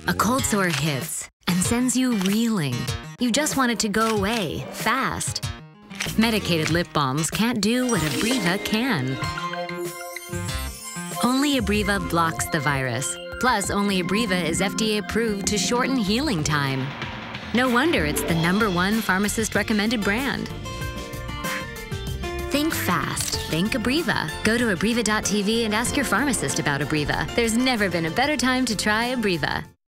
A cold sore hits and sends you reeling. You just want it to go away, fast. Medicated lip balms can't do what Abreva can. Only Abreva blocks the virus. Plus, only Abreva is FDA approved to shorten healing time. No wonder it's the #1 pharmacist-recommended brand. Think fast. Think Abreva. Go to Abreva.tv and ask your pharmacist about Abreva. There's never been a better time to try Abreva.